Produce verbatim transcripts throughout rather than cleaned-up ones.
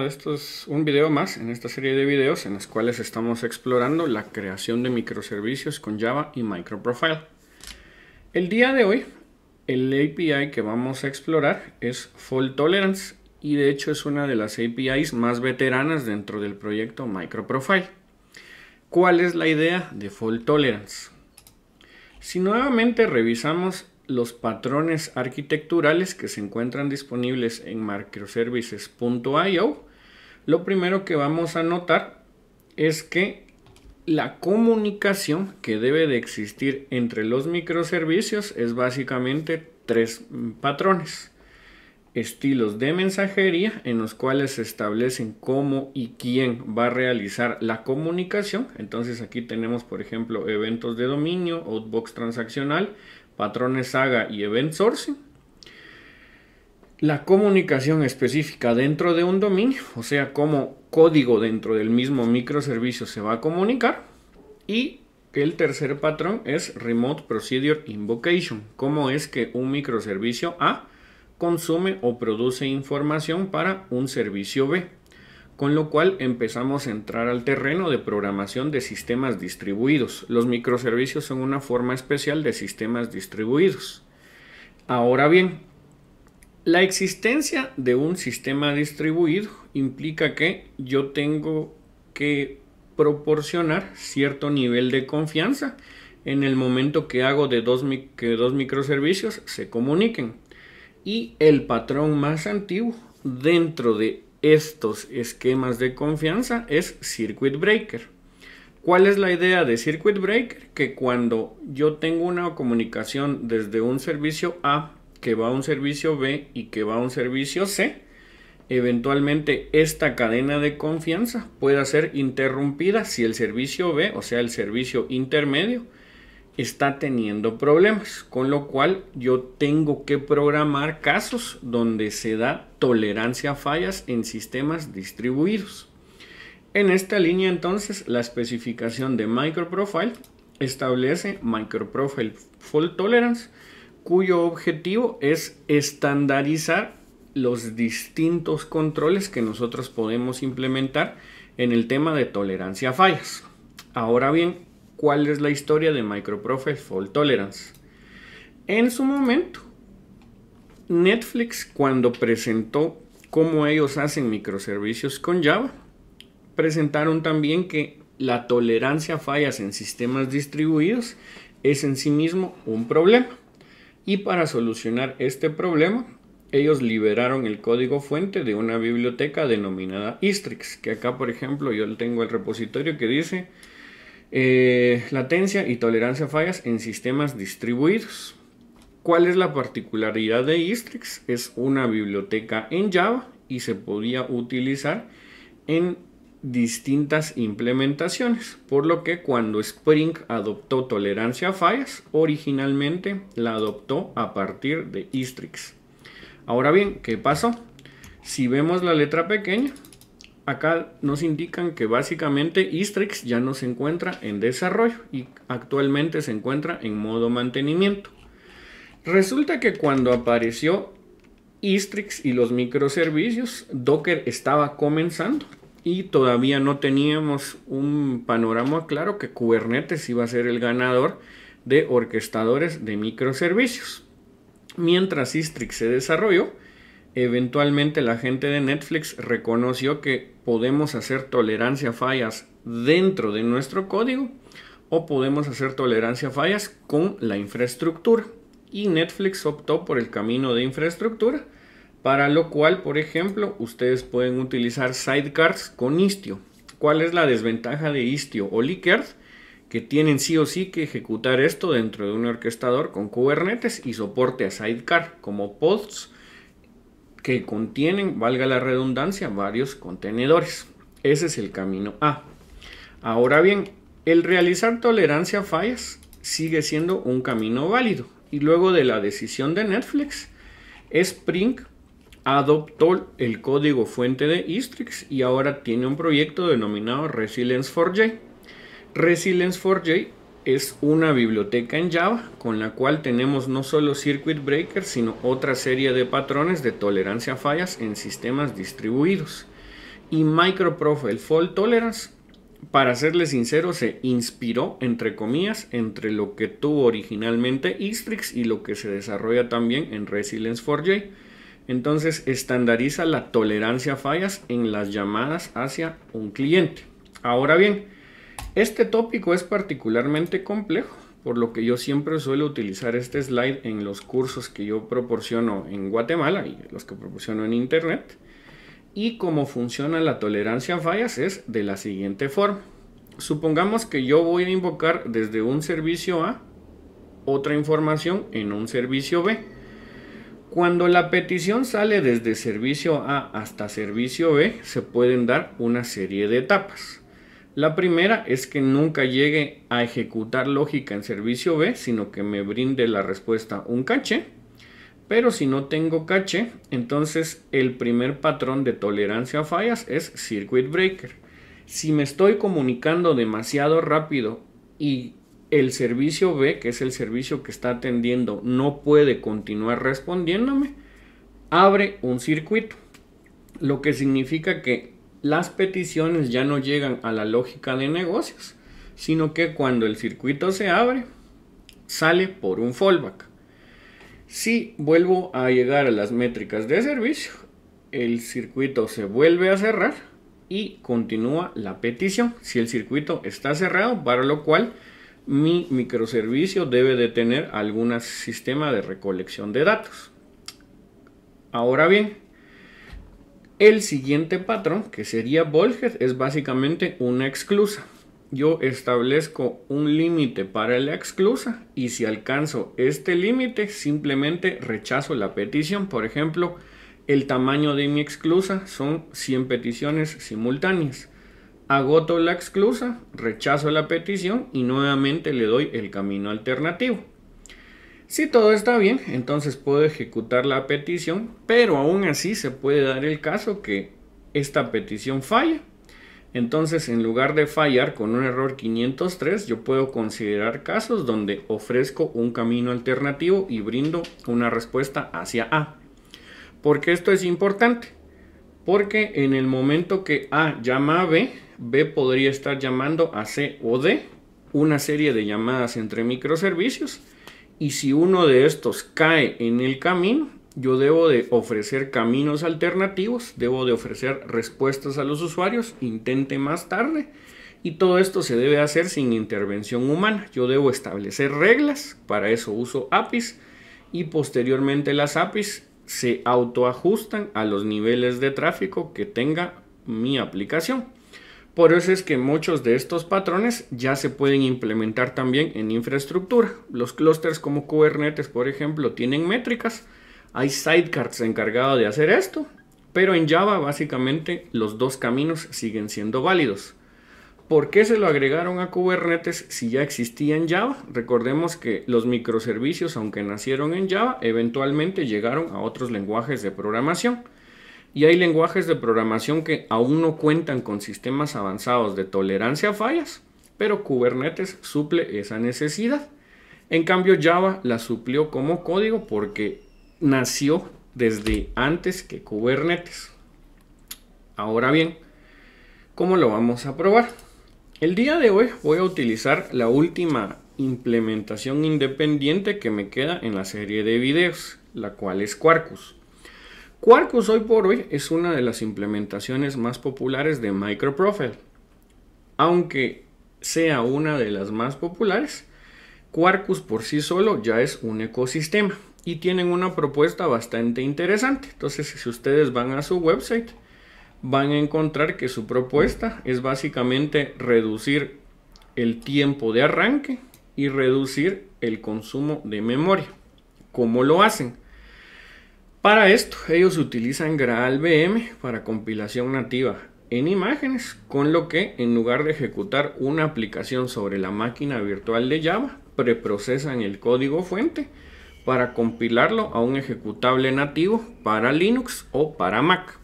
esto es un video más en esta serie de videos en los cuales estamos explorando la creación de microservicios con Java y MicroProfile. El día de hoy, el A P I que vamos a explorar es Fault Tolerance y de hecho es una de las A P Is más veteranas dentro del proyecto MicroProfile. ¿Cuál es la idea de Fault Tolerance? Si nuevamente revisamos los patrones arquitecturales que se encuentran disponibles en microservices punto i o, lo primero que vamos a notar es que la comunicación que debe de existir entre los microservicios es básicamente tres patrones. Estilos de mensajería en los cuales se establecen cómo y quién va a realizar la comunicación. Entonces aquí tenemos, por ejemplo, eventos de dominio, outbox transaccional, patrones saga y event sourcing. La comunicación específica dentro de un dominio, o sea, cómo código dentro del mismo microservicio se va a comunicar. Y el tercer patrón es Remote Procedure Invocation, cómo es que un microservicio A consume o produce información para un servicio B, con lo cual empezamos a entrar al terreno de programación de sistemas distribuidos. Los microservicios son una forma especial de sistemas distribuidos. Ahora bien, la existencia de un sistema distribuido implica que yo tengo que proporcionar cierto nivel de confianza en el momento que hago de dos, que dos microservicios se comuniquen. Y el patrón más antiguo dentro de estos esquemas de confianza es Circuit Breaker. ¿Cuál es la idea de Circuit Breaker? Que cuando yo tengo una comunicación desde un servicio A que va a un servicio B y que va a un servicio C, eventualmente esta cadena de confianza pueda ser interrumpida si el servicio B, o sea el servicio intermedio, está teniendo problemas, con lo cual yo tengo que programar casos donde se da tolerancia a fallas en sistemas distribuidos. En esta línea entonces la especificación de MicroProfile establece MicroProfile Fault Tolerance, cuyo objetivo es estandarizar los distintos controles que nosotros podemos implementar en el tema de tolerancia a fallas. Ahora bien, ¿cuál es la historia de MicroProfile Fault Tolerance? En su momento, Netflix, cuando presentó cómo ellos hacen microservicios con Java, presentaron también que la tolerancia a fallas en sistemas distribuidos es en sí mismo un problema. Y para solucionar este problema, ellos liberaron el código fuente de una biblioteca denominada Istrix, que acá, por ejemplo, yo tengo el repositorio que dice Eh, latencia y tolerancia a fallas en sistemas distribuidos. ¿Cuál es la particularidad de Istrix? Es una biblioteca en Java y se podía utilizar en distintas implementaciones, por lo que cuando Spring adoptó tolerancia a fallas, originalmente la adoptó a partir de Istrix. Ahora bien, ¿qué pasó? Si vemos la letra pequeña, acá nos indican que básicamente Istrix ya no se encuentra en desarrollo y actualmente se encuentra en modo mantenimiento. Resulta que cuando apareció Istrix y los microservicios, Docker estaba comenzando y todavía no teníamos un panorama claro que Kubernetes iba a ser el ganador de orquestadores de microservicios. Mientras Istrix se desarrolló, eventualmente la gente de Netflix reconoció que podemos hacer tolerancia a fallas dentro de nuestro código o podemos hacer tolerancia a fallas con la infraestructura. Y Netflix optó por el camino de infraestructura, para lo cual, por ejemplo, ustedes pueden utilizar sidecars con Istio. ¿Cuál es la desventaja de Istio o Likert? Que tienen sí o sí que ejecutar esto dentro de un orquestador con Kubernetes y soporte a sidecar como pods que contienen, valga la redundancia, varios contenedores. Ese es el camino A. Ahora bien, el realizar tolerancia a fallas sigue siendo un camino válido. Y luego de la decisión de Netflix, Spring adoptó el código fuente de Istrix y ahora tiene un proyecto denominado Resilience four j. Resilience four j es una biblioteca en Java con la cual tenemos no solo Circuit Breaker, sino otra serie de patrones de tolerancia a fallas en sistemas distribuidos. Y Microprofile Fault Tolerance, para serles sincero, se inspiró, entre comillas, entre lo que tuvo originalmente Istrix y lo que se desarrolla también en Resilience cuatro J. Entonces estandariza la tolerancia a fallas en las llamadas hacia un cliente. Ahora bien, este tópico es particularmente complejo, por lo que yo siempre suelo utilizar este slide en los cursos que yo proporciono en Guatemala y los que proporciono en internet. Y cómo funciona la tolerancia a fallas es de la siguiente forma. Supongamos que yo voy a invocar desde un servicio A otra información en un servicio B. Cuando la petición sale desde servicio A hasta servicio B, se pueden dar una serie de etapas. La primera es que nunca llegue a ejecutar lógica en servicio B, sino que me brinde la respuesta un caché. Pero si no tengo caché, entonces el primer patrón de tolerancia a fallas es Circuit Breaker. Si me estoy comunicando demasiado rápido y el servicio B, que es el servicio que está atendiendo, no puede continuar respondiéndome, abre un circuito. Lo que significa que las peticiones ya no llegan a la lógica de negocios, sino que cuando el circuito se abre, sale por un fallback. Si vuelvo a llegar a las métricas de servicio, el circuito se vuelve a cerrar y continúa la petición. Si el circuito está cerrado, para lo cual mi microservicio debe de tener algún sistema de recolección de datos. Ahora bien, el siguiente patrón, que sería Bulkhead, es básicamente una exclusa. Yo establezco un límite para la exclusa y si alcanzo este límite simplemente rechazo la petición. Por ejemplo, el tamaño de mi exclusa son cien peticiones simultáneas. Agoto la exclusa, rechazo la petición y nuevamente le doy el camino alternativo. Si todo está bien, entonces puedo ejecutar la petición, pero aún así se puede dar el caso que esta petición falla. Entonces, en lugar de fallar con un error quinientos tres, yo puedo considerar casos donde ofrezco un camino alternativo y brindo una respuesta hacia A. ¿Por qué esto es importante? Porque en el momento que A llama a B, B podría estar llamando a C o D, una serie de llamadas entre microservicios, y si uno de estos cae en el camino, yo debo de ofrecer caminos alternativos, debo de ofrecer respuestas a los usuarios, intente más tarde, y todo esto se debe hacer sin intervención humana. Yo debo establecer reglas, para eso uso A P Is, y posteriormente las A P Is se autoajustan a los niveles de tráfico que tenga mi aplicación. Por eso es que muchos de estos patrones ya se pueden implementar también en infraestructura. Los clústeres como Kubernetes, por ejemplo, tienen métricas. Hay sidecars encargados de hacer esto, pero en Java básicamente los dos caminos siguen siendo válidos. ¿Por qué se lo agregaron a Kubernetes si ya existía en Java? Recordemos que los microservicios, aunque nacieron en Java, eventualmente llegaron a otros lenguajes de programación. Y hay lenguajes de programación que aún no cuentan con sistemas avanzados de tolerancia a fallas, pero Kubernetes suple esa necesidad. En cambio, Java la suplió como código porque nació desde antes que Kubernetes. Ahora bien, ¿cómo lo vamos a probar? El día de hoy voy a utilizar la última implementación independiente que me queda en la serie de videos, la cual es Quarkus. Quarkus hoy por hoy es una de las implementaciones más populares de Microprofile. Aunque sea una de las más populares, Quarkus por sí solo ya es un ecosistema y tienen una propuesta bastante interesante. Entonces, si ustedes van a su website, van a encontrar que su propuesta es básicamente reducir el tiempo de arranque y reducir el consumo de memoria. ¿Cómo lo hacen? Para esto, ellos utilizan GraalVM para compilación nativa en imágenes, con lo que en lugar de ejecutar una aplicación sobre la máquina virtual de Java, preprocesan el código fuente para compilarlo a un ejecutable nativo para Linux o para Mac.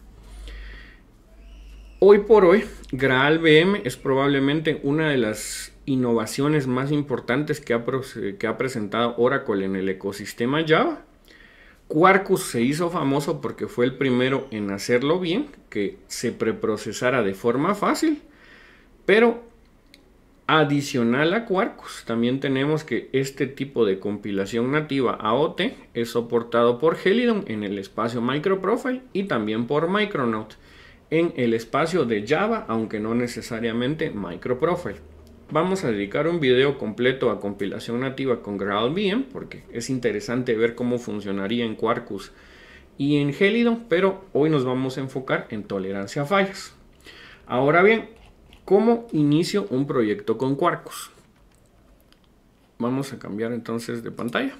Hoy por hoy, GraalVM es probablemente una de las innovaciones más importantes que ha, que ha presentado Oracle en el ecosistema Java. Quarkus se hizo famoso porque fue el primero en hacerlo bien, que se preprocesara de forma fácil, pero adicional a Quarkus también tenemos que este tipo de compilación nativa A O T es soportado por Helidon en el espacio MicroProfile y también por Micronaut en el espacio de Java, aunque no necesariamente MicroProfile. Vamos a dedicar un video completo a compilación nativa con GraalVM porque es interesante ver cómo funcionaría en Quarkus y en Helidon, pero hoy nos vamos a enfocar en tolerancia a fallas. Ahora bien, ¿cómo inicio un proyecto con Quarkus? Vamos a cambiar entonces de pantalla.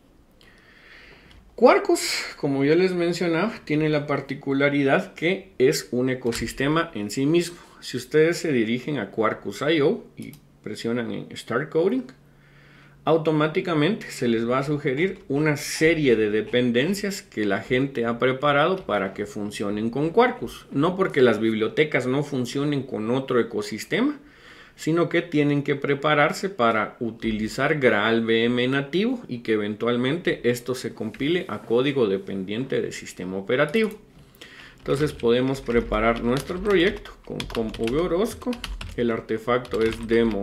Quarkus, como ya les mencionaba, tiene la particularidad que es un ecosistema en sí mismo. Si ustedes se dirigen a Quarkus punto i o y presionan en Start Coding, automáticamente se les va a sugerir una serie de dependencias que la gente ha preparado para que funcionen con Quarkus. No porque las bibliotecas no funcionen con otro ecosistema, sino que tienen que prepararse para utilizar GraalVM nativo y que eventualmente esto se compile a código dependiente del sistema operativo. Entonces podemos preparar nuestro proyecto con comp-v-orozco. El artefacto es demo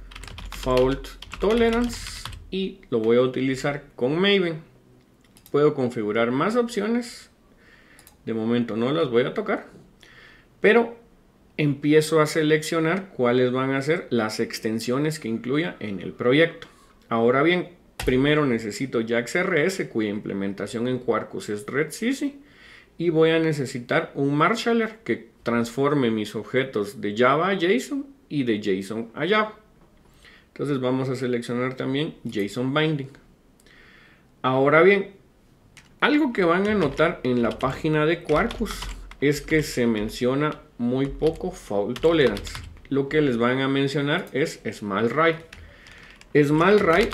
fault tolerance y lo voy a utilizar con Maven. Puedo configurar más opciones. De momento no las voy a tocar, pero empiezo a seleccionar cuáles van a ser las extensiones que incluya en el proyecto. Ahora bien, primero necesito JAX-R S, cuya implementación en Quarkus es REST-easy, y voy a necesitar un marshaller que transforme mis objetos de Java a JSON y de JSON a Java. Entonces vamos a seleccionar también JSON Binding. Ahora bien, algo que van a notar en la página de Quarkus es que se menciona muy poco fault tolerance. Lo que les van a mencionar es SmallRay. SmallRay,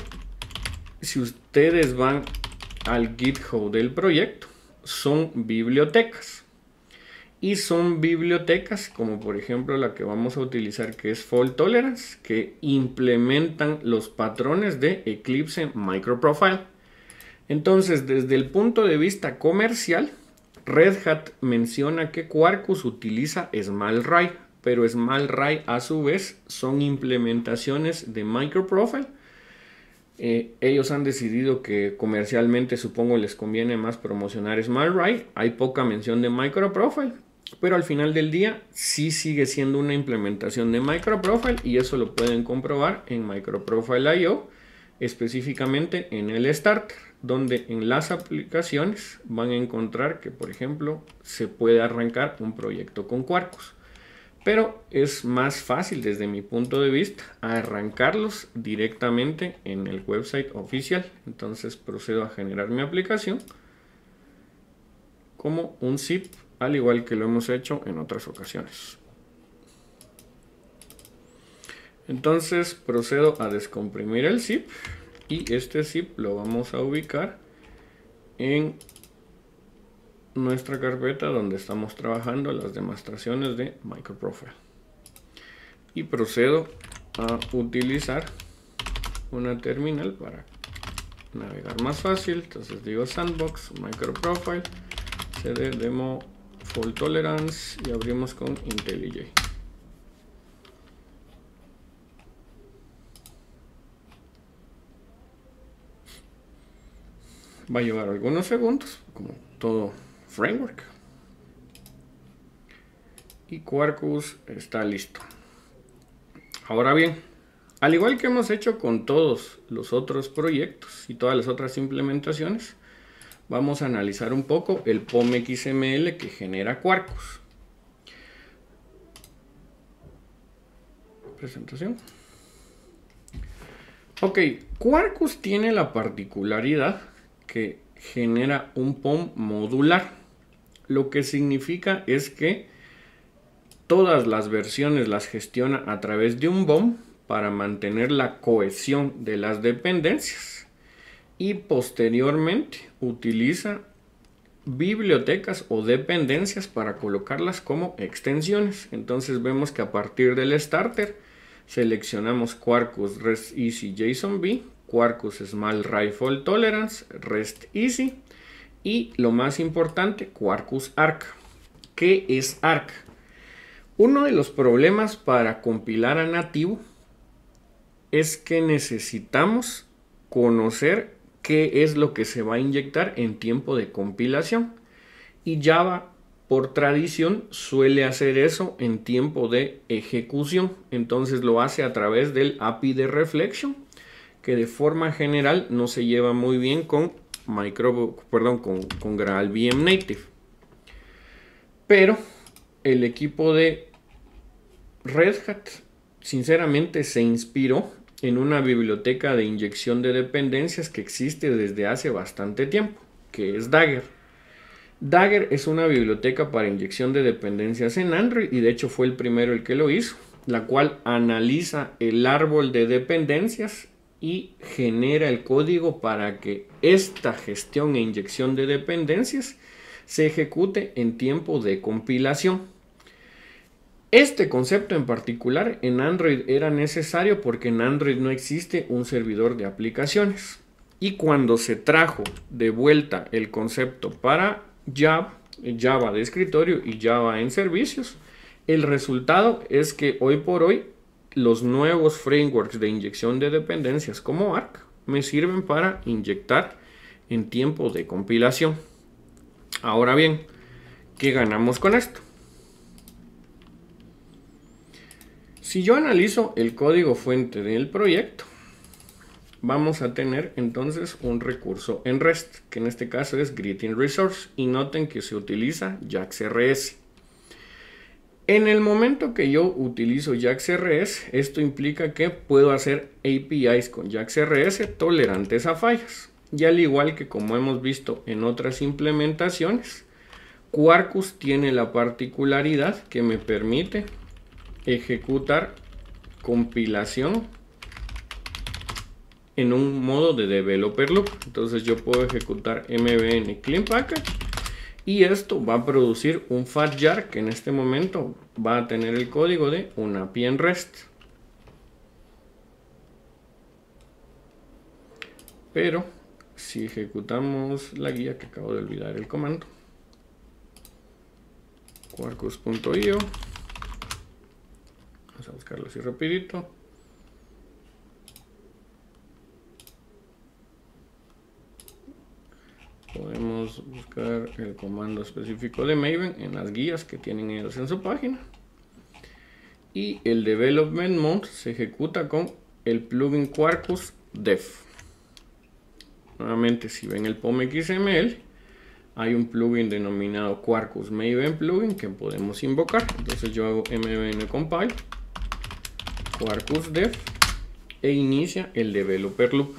si ustedes van al GitHub del proyecto, son bibliotecas. Y son bibliotecas como por ejemplo la que vamos a utilizar, que es Fault Tolerance, que implementan los patrones de Eclipse MicroProfile. Entonces, desde el punto de vista comercial, Red Hat menciona que Quarkus utiliza SmallRay, pero SmallRay a su vez son implementaciones de MicroProfile. Eh, ellos han decidido que comercialmente, supongo, les conviene más promocionar SmallRay. Hay poca mención de MicroProfile, pero al final del día sí sigue siendo una implementación de MicroProfile y eso lo pueden comprobar en MicroProfile punto i o, específicamente en el Starter, donde en las aplicaciones van a encontrar que, por ejemplo, se puede arrancar un proyecto con Quarkus. Pero es más fácil desde mi punto de vista arrancarlos directamente en el website oficial. Entonces procedo a generar mi aplicación como un zip, al igual que lo hemos hecho en otras ocasiones. Entonces procedo a descomprimir el zip y este zip lo vamos a ubicar en nuestra carpeta donde estamos trabajando las demostraciones de MicroProfile. Y procedo a utilizar una terminal para navegar más fácil. Entonces digo sandbox, MicroProfile, cd demo fault tolerance y abrimos con IntelliJ. Va a llevar algunos segundos, como todo framework. Y Quarkus está listo. Ahora bien, al igual que hemos hecho con todos los otros proyectos y todas las otras implementaciones, vamos a analizar un poco el P O M X M L que genera Quarkus. Presentación. Ok, Quarkus tiene la particularidad que genera un P O M modular. Lo que significa es que todas las versiones las gestiona a través de un B O M para mantener la cohesión de las dependencias y posteriormente utiliza bibliotecas o dependencias para colocarlas como extensiones. Entonces vemos que a partir del starter seleccionamos Quarkus REST-easy JSON-B, Quarkus SmallRay Fault Tolerance, REST-easy, Y lo más importante, Quarkus Arc. ¿Qué es Arc? Uno de los problemas para compilar a nativo es que necesitamos conocer qué es lo que se va a inyectar en tiempo de compilación. Y Java, por tradición, suele hacer eso en tiempo de ejecución. Entonces lo hace a través del A P I de Reflection, que de forma general no se lleva muy bien con Micro, perdón, con, con GraalVM Native. Pero el equipo de Red Hat sinceramente se inspiró en una biblioteca de inyección de dependencias que existe desde hace bastante tiempo, que es Dagger. Dagger es una biblioteca para inyección de dependencias en Android y de hecho fue el primero el que lo hizo, la cual analiza el árbol de dependencias y genera el código para que esta gestión e inyección de dependencias se ejecute en tiempo de compilación. Este concepto en particular en Android era necesario porque en Android no existe un servidor de aplicaciones. Y cuando se trajo de vuelta el concepto para Java, Java de escritorio y Java en servicios, el resultado es que hoy por hoy los nuevos frameworks de inyección de dependencias como Arc me sirven para inyectar en tiempo de compilación. Ahora bien, ¿qué ganamos con esto? Si yo analizo el código fuente del proyecto, vamos a tener entonces un recurso en REST, que en este caso es Greeting Resource, y noten que se utiliza JAX-R S. En el momento que yo utilizo JAX-R S, esto implica que puedo hacer A P Is con JAX-R S tolerantes a fallas. Y al igual que como hemos visto en otras implementaciones, Quarkus tiene la particularidad que me permite ejecutar compilación en un modo de developer loop. Entonces yo puedo ejecutar mbn clean package y esto va a producir un fatjar que en este momento va a tener el código de una A P I en REST. Pero si ejecutamos la guía, que acabo de olvidar el comando, quarkus punto i o, vamos a buscarlo así rapidito. Podemos buscar el comando específico de Maven en las guías que tienen ellos en su página. Y el development mode se ejecuta con el plugin Quarkus Dev. Nuevamente, si ven el P O M X M L, hay un plugin denominado Quarkus Maven Plugin que podemos invocar. Entonces yo hago mbn compile Quarkus Dev e inicia el developer loop.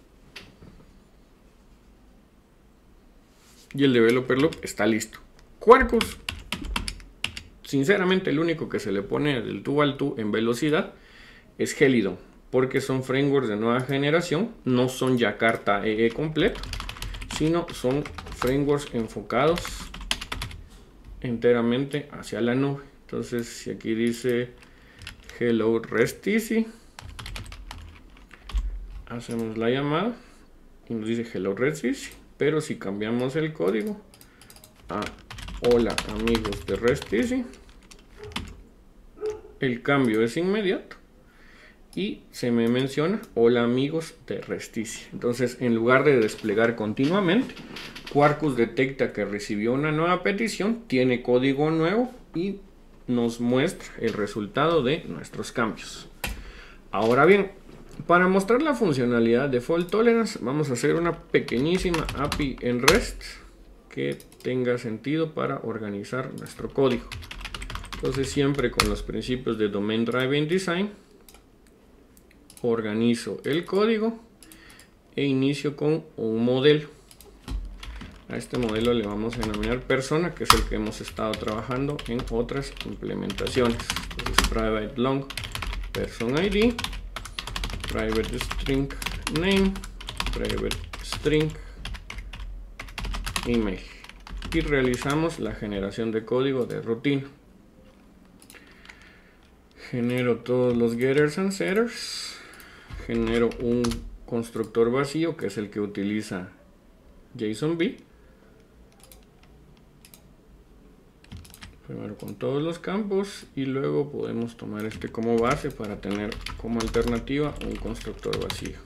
Y el developer loop está listo. Quarkus, sinceramente el único que se le pone del tú al tú en velocidad es Helidon, porque son frameworks de nueva generación, no son Jakarta E E completo, sino son frameworks enfocados enteramente hacia la nube. Entonces si aquí dice hello rest easy, hacemos la llamada y nos dice hello rest easy. Pero si cambiamos el código a hola amigos de rest easy, el cambio es inmediato y se me menciona hola amigos de rest easy. Entonces, en lugar de desplegar continuamente, Quarkus detecta que recibió una nueva petición, tiene código nuevo y nos muestra el resultado de nuestros cambios. Ahora bien, para mostrar la funcionalidad de fault tolerance, vamos a hacer una pequeñísima A P I en REST que tenga sentido para organizar nuestro código. Entonces, siempre con los principios de Domain Driven Design, organizo el código e inicio con un modelo. A este modelo le vamos a denominar persona, que es el que hemos estado trabajando en otras implementaciones. Entonces, private long person I D, private string name, private string email, y realizamos la generación de código de rutina. Genero todos los getters and setters, genero un constructor vacío que es el que utiliza JSONB, primero con todos los campos y luego podemos tomar este como base para tener como alternativa un constructor vacío.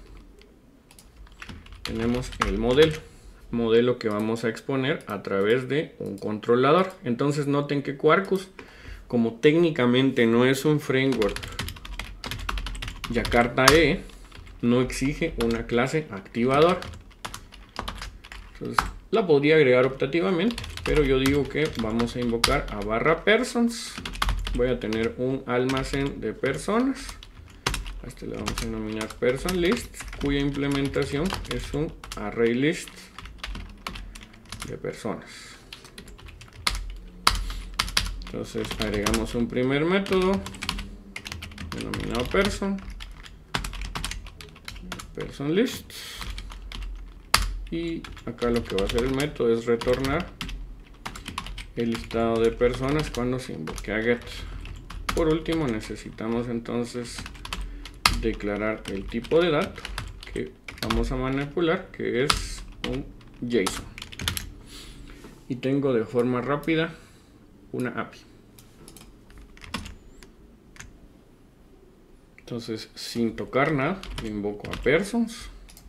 Tenemos el modelo, modelo que vamos a exponer a través de un controlador. Entonces noten que Quarkus, como técnicamente no es un framework Jakarta E E, no exige una clase activador. Entonces la podría agregar optativamente, pero yo digo que vamos a invocar a barra persons. Voy a tener un almacén de personas. A este le vamos a denominar person list, cuya implementación es un array list de personas. Entonces agregamos un primer método denominado person, person list, y acá lo que va a hacer el método es retornar el listado de personas cuando se invoque a get. Por último necesitamos entonces declarar el tipo de dato que vamos a manipular, que es un JSON, y tengo de forma rápida una A P I. Entonces, sin tocar nada, invoco a persons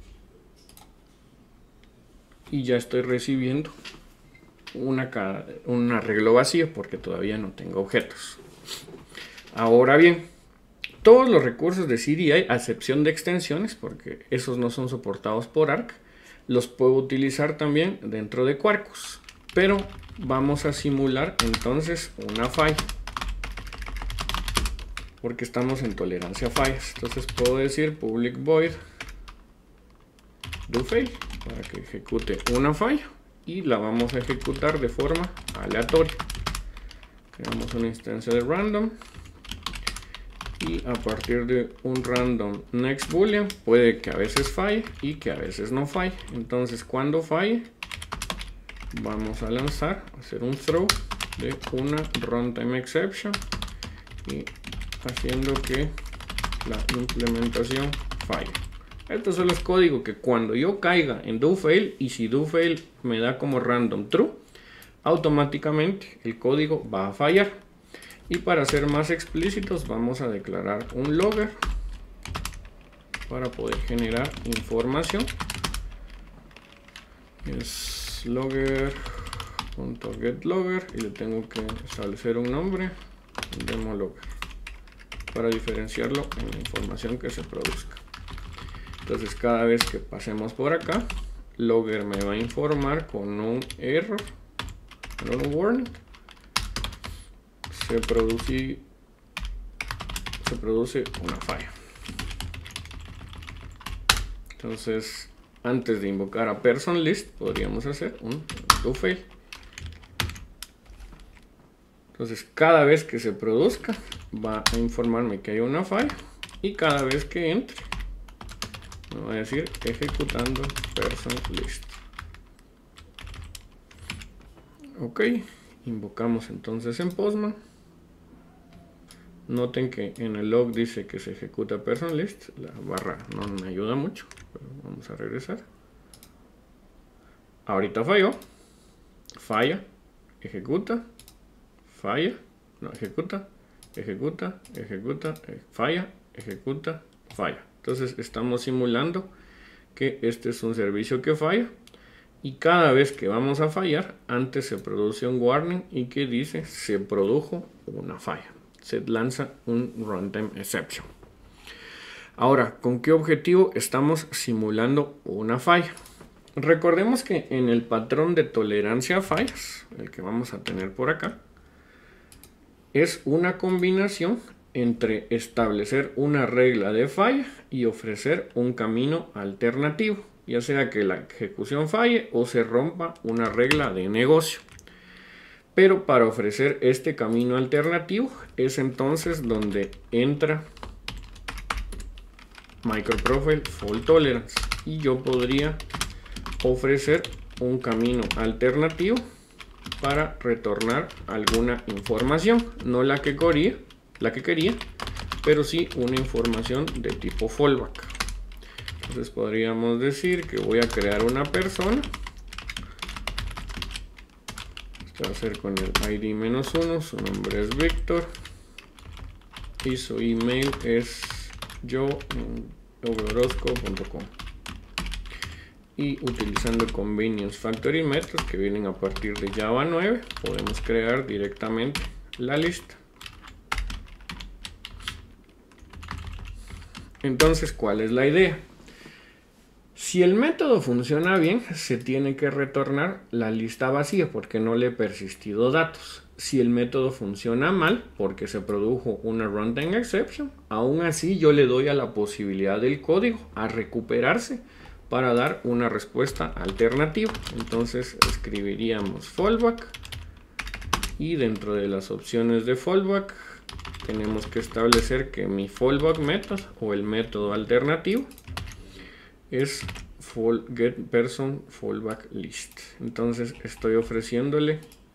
y ya estoy recibiendo una, un arreglo vacío porque todavía no tengo objetos. Ahora bien, todos los recursos de C D I, a excepción de extensiones, porque esos no son soportados por Arc, los puedo utilizar también dentro de Quarkus. Pero vamos a simular entonces una falla, porque estamos en tolerancia a fallas. Entonces puedo decir public void do fail para que ejecute una falla y la vamos a ejecutar de forma aleatoria. Creamos una instancia de random y a partir de un random next boolean puede que a veces falle y que a veces no falle. Entonces cuando falle vamos a lanzar, hacer un throw de una runtime exception y haciendo que la implementación falle. Esto solo es código que cuando yo caiga en do fail, y si do fail me da como random true, automáticamente el código va a fallar. Y para ser más explícitos vamos a declarar un logger para poder generar información. Es logger.getLogger y le tengo que establecer un nombre, demo logger, para diferenciarlo en la información que se produzca. Entonces cada vez que pasemos por acá, logger me va a informar con un error, con un warning. Se produce, se produce una falla. Entonces, antes de invocar a person list, podríamos hacer un do fail. Entonces, cada vez que se produzca, va a informarme que hay una falla. Y cada vez que entre, me va a decir ejecutando person list. Ok, invocamos entonces en Postman. Noten que en el log dice que se ejecuta person list. La barra no me ayuda mucho, pero vamos a regresar. Ahorita falló. Falla. Ejecuta. Falla. No, ejecuta. Ejecuta. Ejecuta. Falla. Ejecuta. Falla. Entonces estamos simulando que este es un servicio que falla. Y cada vez que vamos a fallar, antes se produce un warning y que dice se produjo una falla. Se lanza un runtime exception. Ahora, ¿con qué objetivo estamos simulando una falla? Recordemos que en el patrón de tolerancia a fallas, el que vamos a tener por acá, es una combinación entre establecer una regla de falla y ofrecer un camino alternativo, ya sea que la ejecución falle o se rompa una regla de negocio. Pero para ofrecer este camino alternativo es entonces donde entra MicroProfile Fault Tolerance, y yo podría ofrecer un camino alternativo para retornar alguna información, no la que quería, la que quería, pero sí una información de tipo fallback. Entonces podríamos decir que voy a crear una persona. Esto va a ser con el I D menos uno, su nombre es Víctor y su email es yo orozco punto com. Y utilizando convenience factory methods que vienen a partir de Java nueve, podemos crear directamente la lista. Entonces, ¿cuál es la idea? Si el método funciona bien, se tiene que retornar la lista vacía porque no le he persistido datos. Si el método funciona mal porque se produjo una runtime exception, aún así yo le doy a la posibilidad del código a recuperarse para dar una respuesta alternativa. Entonces escribiríamos fallback y dentro de las opciones de fallback tenemos que establecer que mi fallback method o el método alternativo es fall, get person fallback list. Entonces estoy ofreciéndole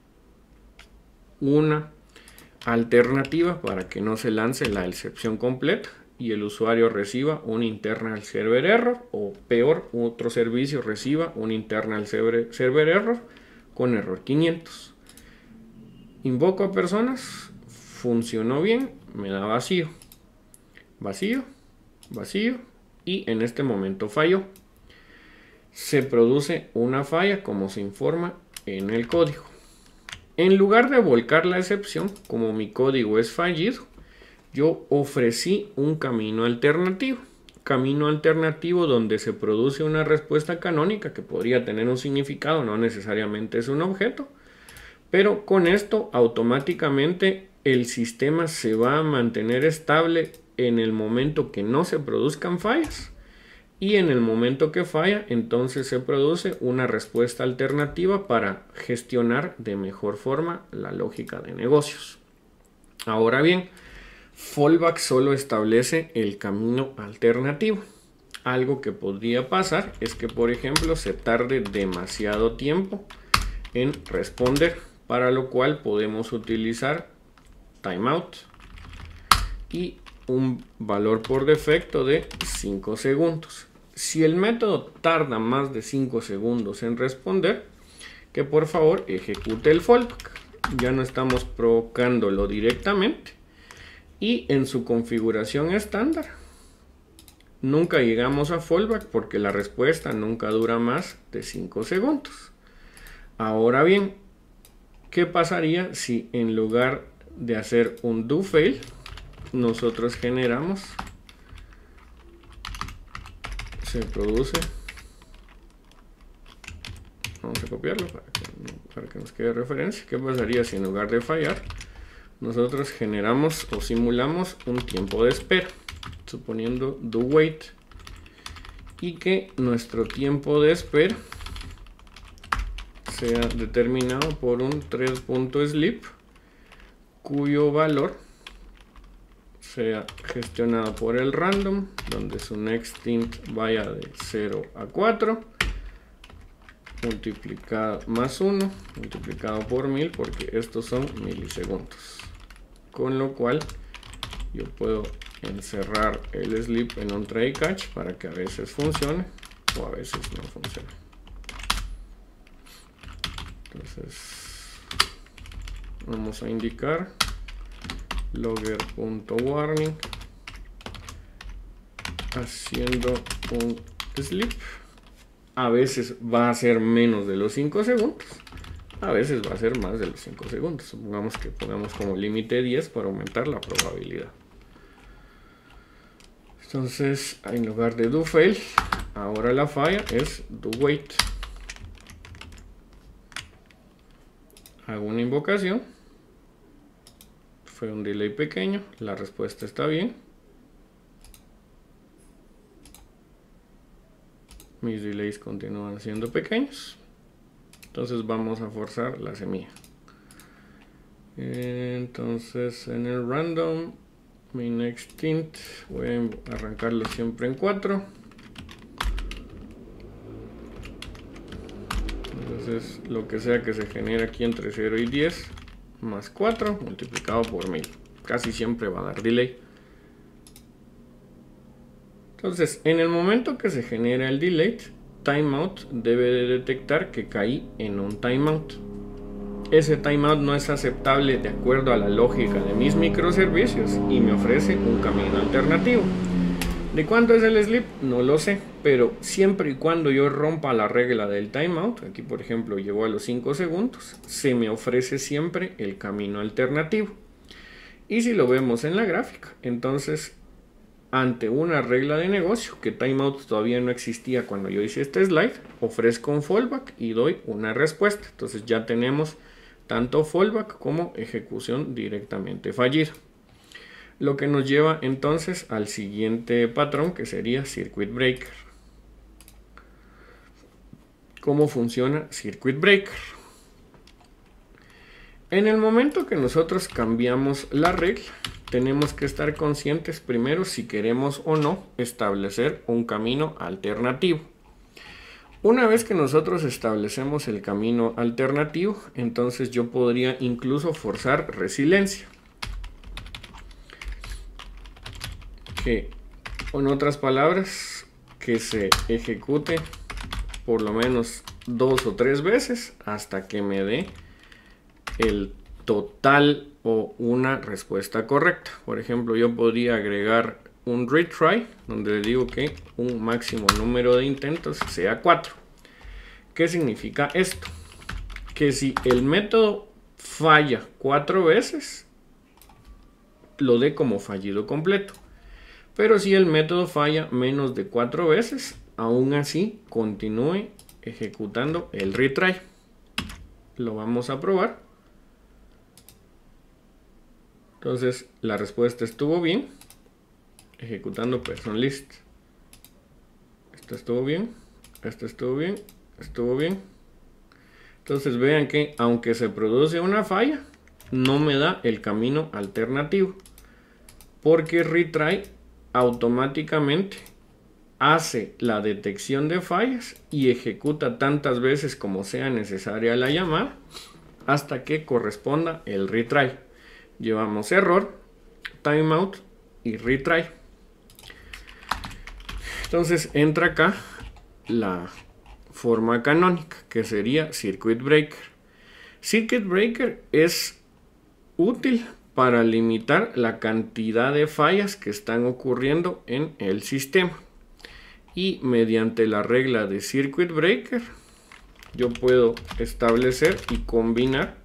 una alternativa para que no se lance la excepción completa y el usuario reciba un internal server error, o peor, otro servicio reciba un internal server, server error con error quinientos. Invoco a personas, funcionó bien, me da vacío, vacío, vacío y en este momento falló. Se produce una falla como se informa en el código. En lugar de volcar la excepción, como mi código es fallido, yo ofrecí un camino alternativo. Camino alternativo donde se produce una respuesta canónica que podría tener un significado, no necesariamente es un objeto, pero con esto automáticamente el sistema se va a mantener estable en el momento que no se produzcan fallas. Y en el momento que falla, entonces se produce una respuesta alternativa para gestionar de mejor forma la lógica de negocios. Ahora bien, fallback solo establece el camino alternativo. Algo que podría pasar es que, por ejemplo, se tarde demasiado tiempo en responder, para lo cual podemos utilizar timeout y un valor por defecto de cinco segundos. Si el método tarda más de cinco segundos en responder, que por favor ejecute el fallback. Ya no estamos provocándolo directamente. Y en su configuración estándar, nunca llegamos a fallback porque la respuesta nunca dura más de cinco segundos. Ahora bien, ¿qué pasaría si en lugar de hacer un do fail, nosotros generamos, se produce, vamos a copiarlo para que, para que nos quede referencia? ¿Qué pasaría si en lugar de fallar, nosotros generamos o simulamos un tiempo de espera, suponiendo do wait, y que nuestro tiempo de espera sea determinado por un thread.sleep cuyo valor sea gestionado por el random, donde su next int vaya de cero a cuatro, multiplicado más uno, multiplicado por mil, porque estos son milisegundos. Con lo cual yo puedo encerrar el sleep en un try catch para que a veces funcione o a veces no funcione. Entonces vamos a indicar logger.warning haciendo un sleep. A veces va a ser menos de los cinco segundos, a veces va a ser más de los cinco segundos. Supongamos que pongamos como límite diez para aumentar la probabilidad. Entonces, en lugar de do fail, ahora la falla es do wait. Hago una invocación. Fue un delay pequeño, la respuesta está bien. Mis delays continúan siendo pequeños. Entonces vamos a forzar la semilla. Entonces en el random, mi next int, voy a arrancarlo siempre en cuatro. Entonces lo que sea que se genere aquí entre cero y diez, más cuatro multiplicado por mil. Casi siempre va a dar delay. Entonces, en el momento que se genera el delay, timeout debe de detectar que caí en un timeout. ese timeout no es aceptable de acuerdo a la lógica de mis microservicios y me ofrece un camino alternativo. ¿De cuánto es el sleep? No lo sé, pero siempre y cuando yo rompa la regla del timeout, aquí por ejemplo llegó a los cinco segundos, se me ofrece siempre el camino alternativo. Y si lo vemos en la gráfica, entonces ante una regla de negocio, que timeout todavía no existía cuando yo hice este slide, ofrezco un fallback y doy una respuesta. Entonces ya tenemos tanto fallback como ejecución directamente fallida. Lo que nos lleva entonces al siguiente patrón, que sería Circuit Breaker. ¿Cómo funciona Circuit Breaker? En el momento que nosotros cambiamos la regla, tenemos que estar conscientes primero si queremos o no establecer un camino alternativo. Una vez que nosotros establecemos el camino alternativo, entonces yo podría incluso forzar resiliencia. Que, en otras palabras, que se ejecute por lo menos dos o tres veces hasta que me dé el total o una respuesta correcta. Por ejemplo, yo podría agregar un retry donde le digo que un máximo número de intentos sea cuatro. ¿Qué significa esto? Que si el método falla cuatro veces, lo dé como fallido completo. Pero si el método falla menos de cuatro veces, aún así continúe ejecutando el retry. Lo vamos a probar. Entonces la respuesta estuvo bien. Ejecutando person list. Esto estuvo bien. Esto estuvo bien. Estuvo bien. Entonces vean que aunque se produce una falla, no me da el camino alternativo. Porque retry automáticamente hace la detección de fallas y ejecuta tantas veces como sea necesaria la llamada hasta que corresponda el retry. Llevamos error, timeout y retry. Entonces entra acá la forma canónica, que sería Circuit Breaker. Circuit Breaker es útil para limitar la cantidad de fallas que están ocurriendo en el sistema. Y mediante la regla de Circuit Breaker, yo puedo establecer y combinar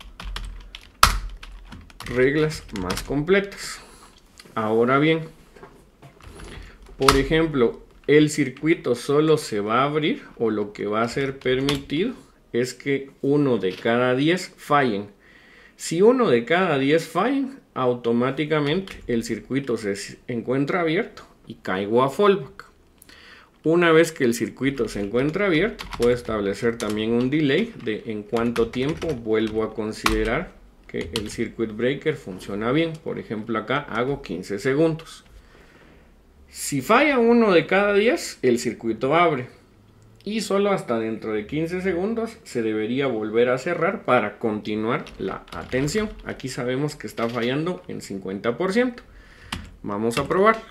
reglas más completas. Ahora bien, por ejemplo, el circuito solo se va a abrir, o lo que va a ser permitido es que uno de cada diez fallen. Si uno de cada diez fallen, automáticamente el circuito se encuentra abierto y caigo a fallback. Una vez que el circuito se encuentra abierto, puedo establecer también un delay de en cuánto tiempo vuelvo a considerar que el circuit breaker funciona bien. Por ejemplo, acá hago quince segundos. Si falla uno de cada diez, el circuito abre. Y solo hasta dentro de quince segundos se debería volver a cerrar para continuar la atención. Aquí sabemos que está fallando en cincuenta por ciento. Vamos a probarlo.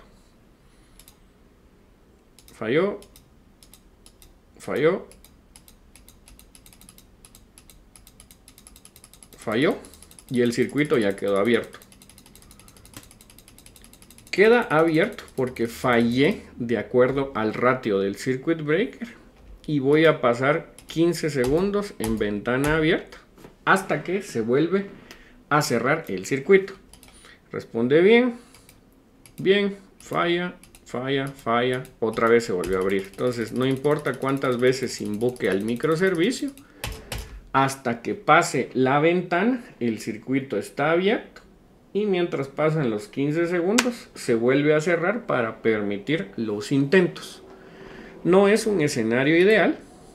Falló. Falló. Falló. Y el circuito ya quedó abierto. Queda abierto porque fallé de acuerdo al ratio del circuit breaker. Y voy a pasar quince segundos en ventana abierta hasta que se vuelve a cerrar el circuito. Responde bien, bien, falla, falla, falla, otra vez se volvió a abrir. Entonces no importa cuántas veces invoque al microservicio, hasta que pase la ventana el circuito está abierto y mientras pasan los quince segundos se vuelve a cerrar para permitir los intentos. No es un escenario ideal,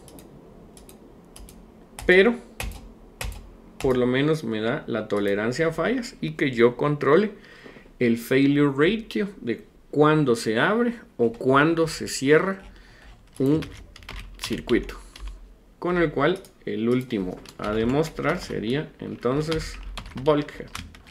pero por lo menos me da la tolerancia a fallas y que yo controle el failure ratio de cuándo se abre o cuándo se cierra un circuito. Con el cual el último a demostrar sería entonces Bulkhead.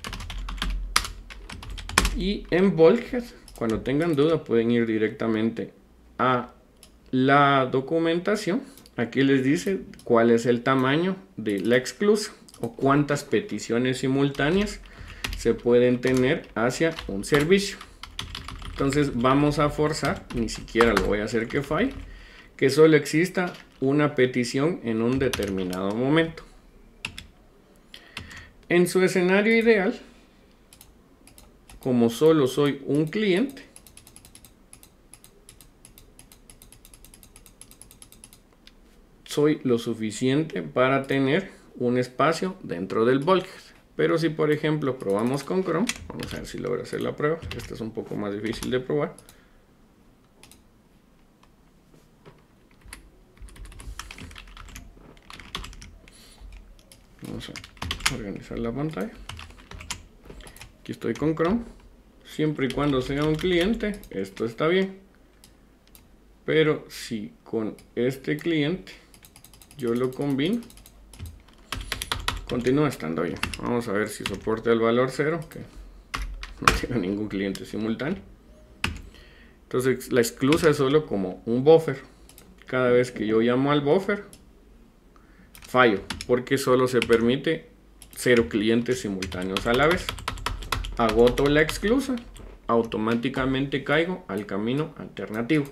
Y en Bulkhead, cuando tengan duda, pueden ir directamente a la documentación. Aquí les dice cuál es el tamaño de la esclusa. o cuántas peticiones simultáneas se pueden tener hacia un servicio. Entonces vamos a forzar, ni siquiera lo voy a hacer que falle, que solo exista una petición en un determinado momento. En su escenario ideal, como solo soy un cliente, soy lo suficiente para tener un espacio dentro del bulkhead. Pero si por ejemplo probamos con Chrome, vamos a ver si logro hacer la prueba. Esta es un poco más difícil de probar. Vamos a organizar la pantalla. Aquí estoy con Chrome. Siempre y cuando sea un cliente, esto está bien. Pero si con este cliente yo lo combino, continúa estando bien. Vamos a ver si soporta el valor cero, que no tiene ningún cliente simultáneo. Entonces la esclusa es solo como un buffer. Cada vez que yo llamo al buffer, fallo, porque solo se permite cero clientes simultáneos a la vez. Agoto la esclusa, automáticamente caigo al camino alternativo.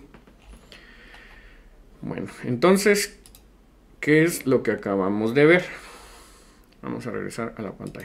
Bueno, entonces, ¿qué es lo que acabamos de ver? Vamos a regresar a la pantalla.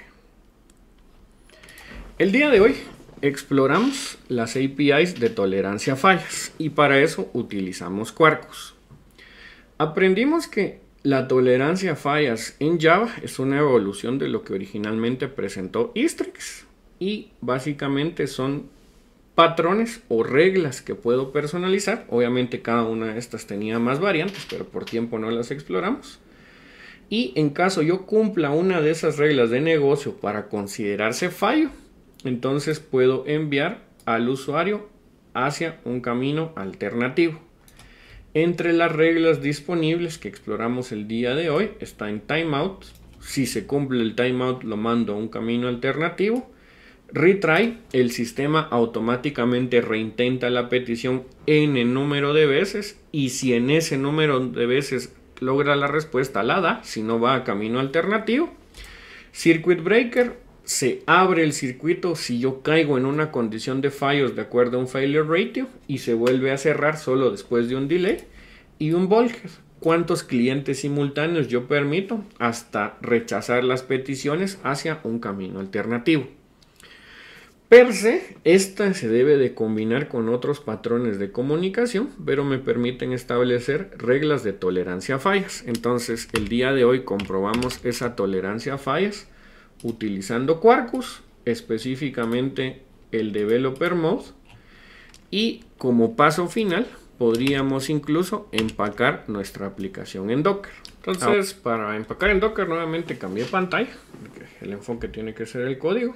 El día de hoy exploramos las A P Is de tolerancia a fallas y para eso utilizamos Quarkus. Aprendimos que la tolerancia a fallas en Java es una evolución de lo que originalmente presentó Istrix y básicamente son patrones o reglas que puedo personalizar. Obviamente cada una de estas tenía más variantes, pero por tiempo no las exploramos. Y en caso yo cumpla una de esas reglas de negocio para considerarse fallo, entonces puedo enviar al usuario hacia un camino alternativo. Entre las reglas disponibles que exploramos el día de hoy está en timeout. Si se cumple el timeout lo mando a un camino alternativo. Retry, el sistema automáticamente reintenta la petición n número de veces y si en ese número de veces logra la respuesta la da, si no va a camino alternativo. Circuit breaker, se abre el circuito si yo caigo en una condición de fallos de acuerdo a un failure ratio y se vuelve a cerrar solo después de un delay. Y un bulkhead, cuántos clientes simultáneos yo permito hasta rechazar las peticiones hacia un camino alternativo. Per se, esta se debe de combinar con otros patrones de comunicación, pero me permiten establecer reglas de tolerancia a fallas. Entonces, el día de hoy comprobamos esa tolerancia a fallas utilizando Quarkus, específicamente el Developer Mode, y como paso final podríamos incluso empacar nuestra aplicación en Docker. Entonces, ah. para empacar en Docker nuevamente cambié pantalla, porque el enfoque tiene que ser el código.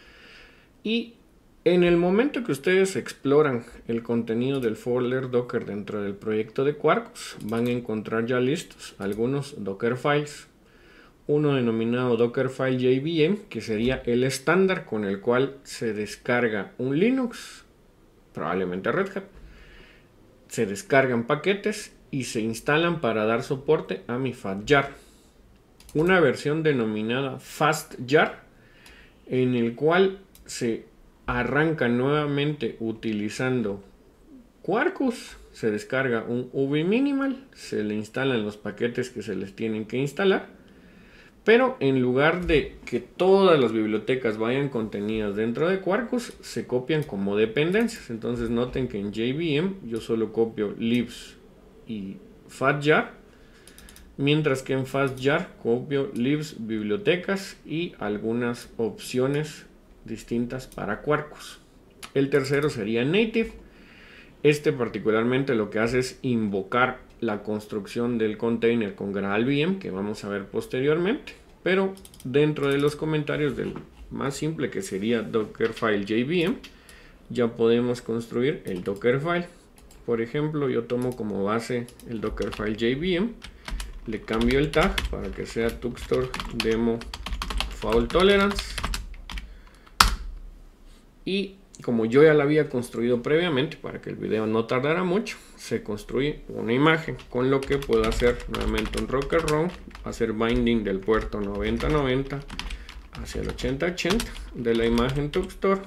Y en el momento que ustedes exploran el contenido del folder Docker dentro del proyecto de Quarkus, van a encontrar ya listos algunos Docker files. Uno denominado Dockerfile J V M, que sería el estándar con el cual se descarga un Linux, probablemente Red Hat. Se descargan paquetes y se instalan para dar soporte a mi FastJar. Una versión denominada FastJar, en el cual se arranca nuevamente utilizando Quarkus, se descarga un V minimal, se le instalan los paquetes que se les tienen que instalar, pero en lugar de que todas las bibliotecas vayan contenidas dentro de Quarkus, se copian como dependencias. Entonces noten que en J V M yo solo copio libs y FastJar, mientras que en FastJar copio libs, bibliotecas y algunas opciones distintas para Quarkus. El tercero sería native. Este particularmente lo que hace es invocar la construcción del container con GraalVM, que vamos a ver posteriormente, pero dentro de los comentarios del más simple, que sería Dockerfile J V M, ya podemos construir el Dockerfile. Por ejemplo, yo tomo como base el Dockerfile J V M, le cambio el tag para que sea Tuxtor Demo Fault Tolerance, y como yo ya la había construido previamente para que el video no tardara mucho, se construye una imagen, con lo que puedo hacer nuevamente un rocker round, hacer binding del puerto noventa noventa hacia el ochenta ochenta de la imagen Tuxtor,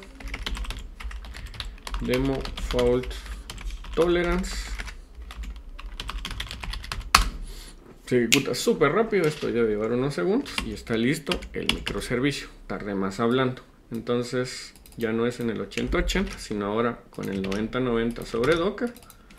demo fault tolerance. Se ejecuta súper rápido, esto debe llevar unos segundos y está listo el microservicio. Tardé más hablando, entonces ya no es en el ochenta ochenta, sino ahora con el noventa noventa sobre Docker.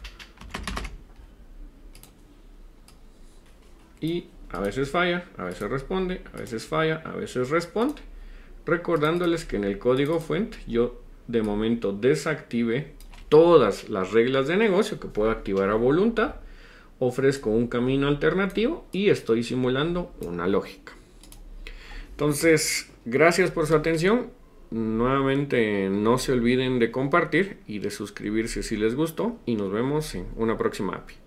Y a veces falla, a veces responde, a veces falla, a veces responde. Recordándoles que en el código fuente yo de momento desactivé todas las reglas de negocio que puedo activar a voluntad. Ofrezco un camino alternativo y estoy simulando una lógica. Entonces, gracias por su atención. Nuevamente, no se olviden de compartir y de suscribirse si les gustó. Y nos vemos en una próxima A P I.